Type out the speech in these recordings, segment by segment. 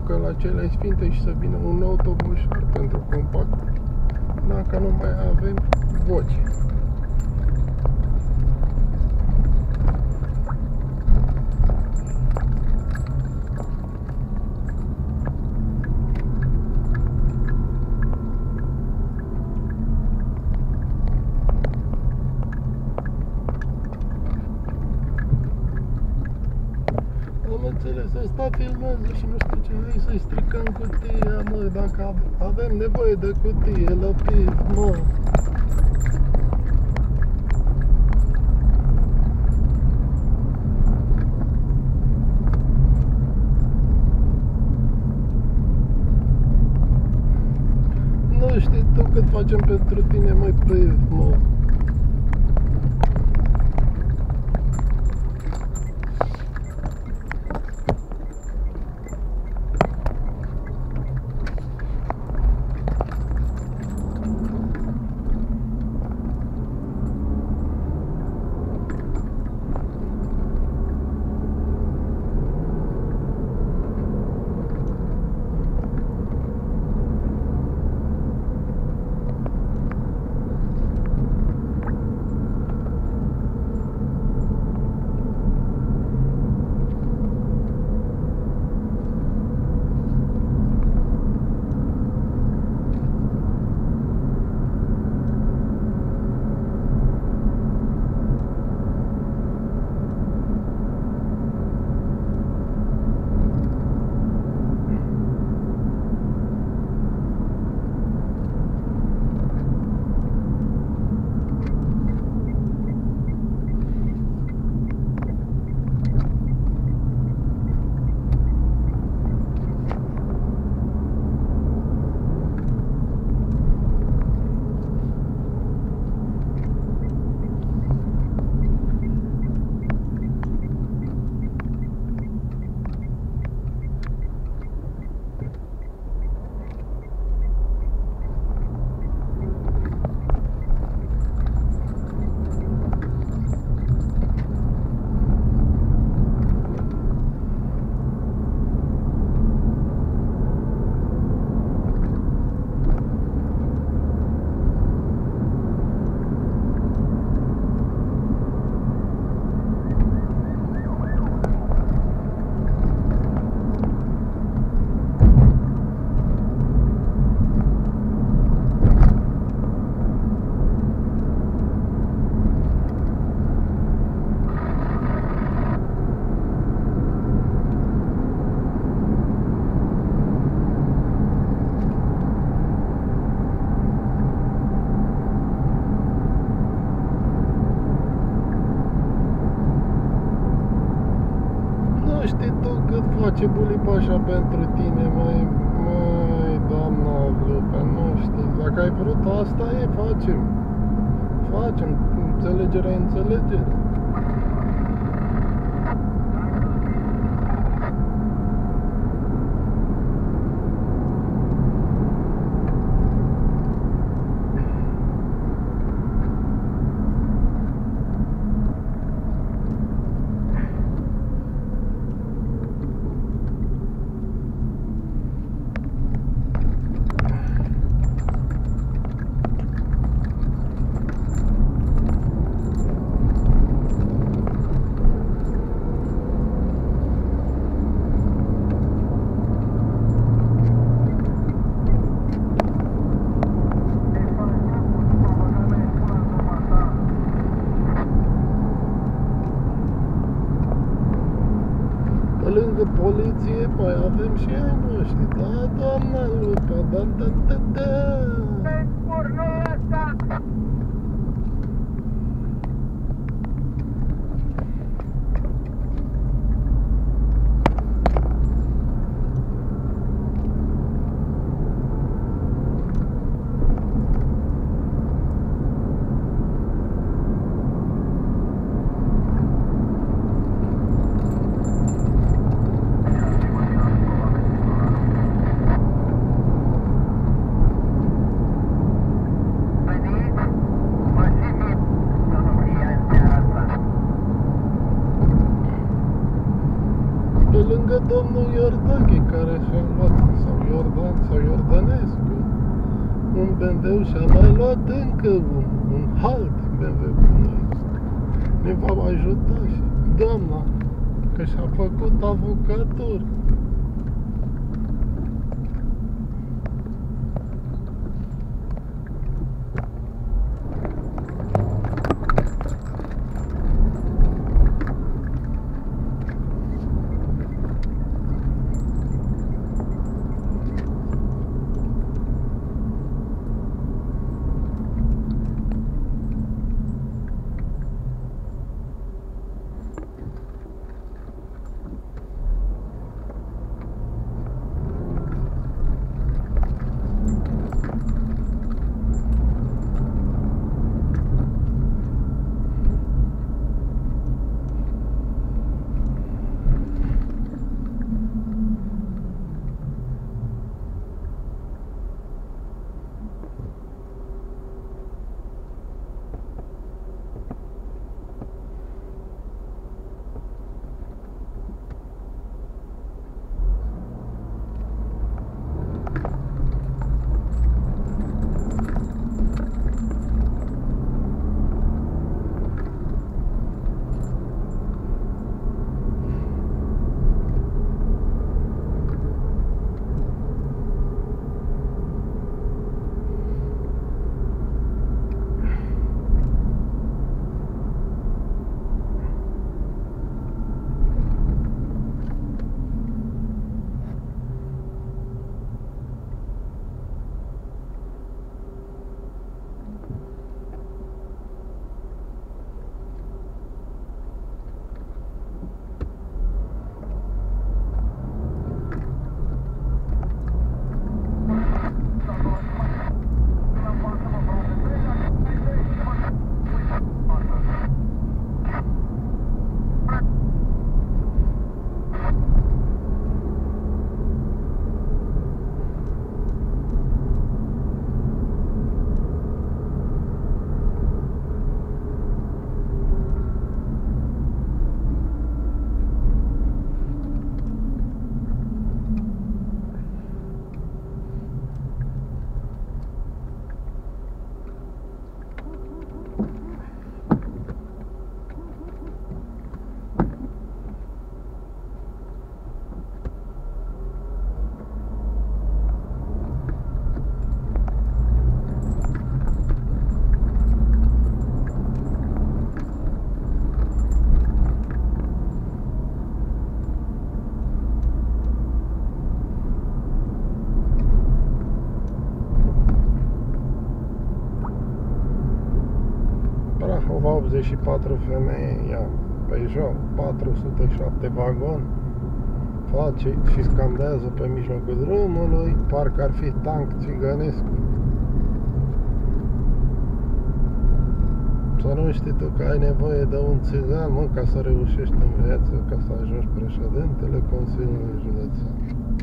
ducă la cele sfinte și să vină un autobuz pentru compact, dacă nu mai avem voce. Ăsta filmează și nu știu ce, hai să-i stricăm cutia, mă, dacă avem nevoie de cutie, lăpit, mă. Nu știi tu cât facem pentru tine, măi, pe, mă. Face bulipașa pentru tine, măi, doamna Lupe, nu știu, dacă ai vrut asta e, facem, înțelegere, înțelegere. Lângă poliție mai avem și ai noștri, da, doamna Lupa, da. un BMW și am mai luat încă un halt BMW cu noi. Ne va ajuta și doamna, că și-a făcut avocatură. Prahova 84 femei, ia, Peugeot 407 vagon, face și scandează pe mijlocul drumului, parcă ar fi tank țigănesc. Să nu știi tu că ai nevoie de un țigan, mă, ca să reușești în viață, ca să ajungi președintele Consiliului Județean.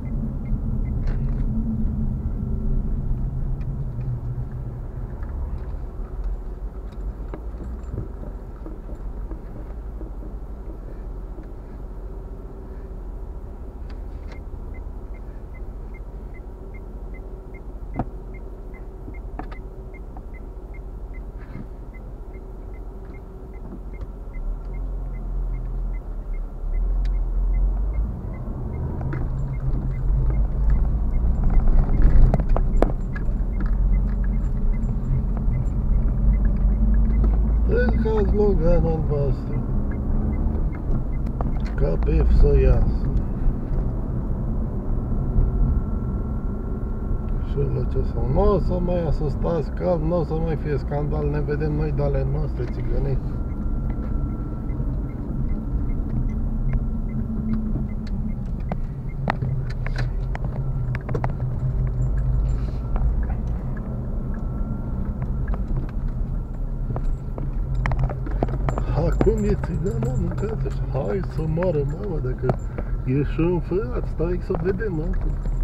Tăicați Loganul albastru, ca pif să iasă. Și la ce să... Nu o să mai să stați calm, nu o să mai fie scandal, ne vedem noi de ale noastre țigănești. Acum e țigana, mâncați-și, hai să moară mama, dacă e și înfăiat, stai să vedem acum.